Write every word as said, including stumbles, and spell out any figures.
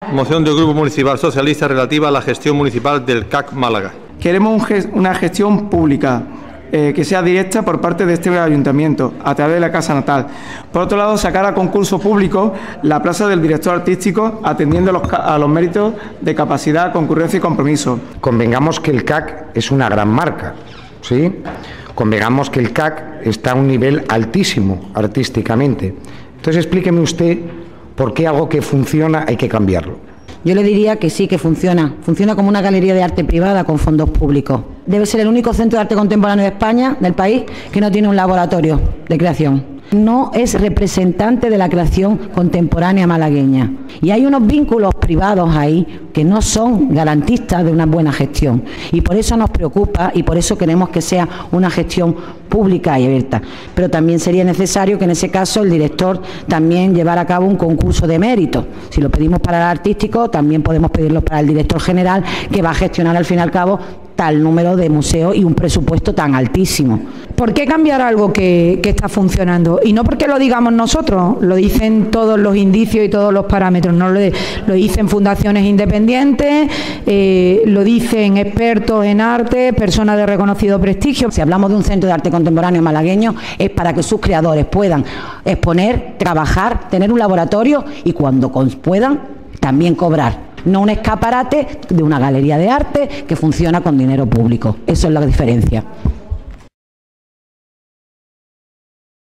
Moción del Grupo Municipal Socialista relativa a la gestión municipal del C A C Málaga. Queremos un gest una gestión pública eh, que sea directa por parte de este ayuntamiento, a través de la Casa Natal. Por otro lado, sacar a concurso público la plaza del director artístico, atendiendo a los, a los méritos de capacidad, concurrencia y compromiso. Convengamos que el C A C es una gran marca, ¿sí? Convengamos que el C A C está a un nivel altísimo artísticamente. Entonces, explíqueme usted por qué algo que funciona hay que cambiarlo. Yo le diría que sí, que funciona. Funciona como una galería de arte privada con fondos públicos. Debe ser el único centro de arte contemporáneo de España, del país, que no tiene un laboratorio de creación. No es representante de la creación contemporánea malagueña. Y hay unos vínculos privados ahí que no son garantistas de una buena gestión. Y por eso nos preocupa y por eso queremos que sea una gestión pública y abierta. Pero también sería necesario que en ese caso el director también llevara a cabo un concurso de mérito. Si lo pedimos para el artístico, también podemos pedirlo para el director general, que va a gestionar al fin y al cabo tal número de museos y un presupuesto tan altísimo. ¿Por qué cambiar algo que, que está funcionando? Y no porque lo digamos nosotros, lo dicen todos los indicios y todos los parámetros, no lo, lo dicen fundaciones independientes, eh, lo dicen expertos en arte, personas de reconocido prestigio. Si hablamos de un centro de arte contemporáneo malagueño, es para que sus creadores puedan exponer, trabajar, tener un laboratorio y cuando puedan también cobrar. No un escaparate de una galería de arte que funciona con dinero público. Eso es la diferencia.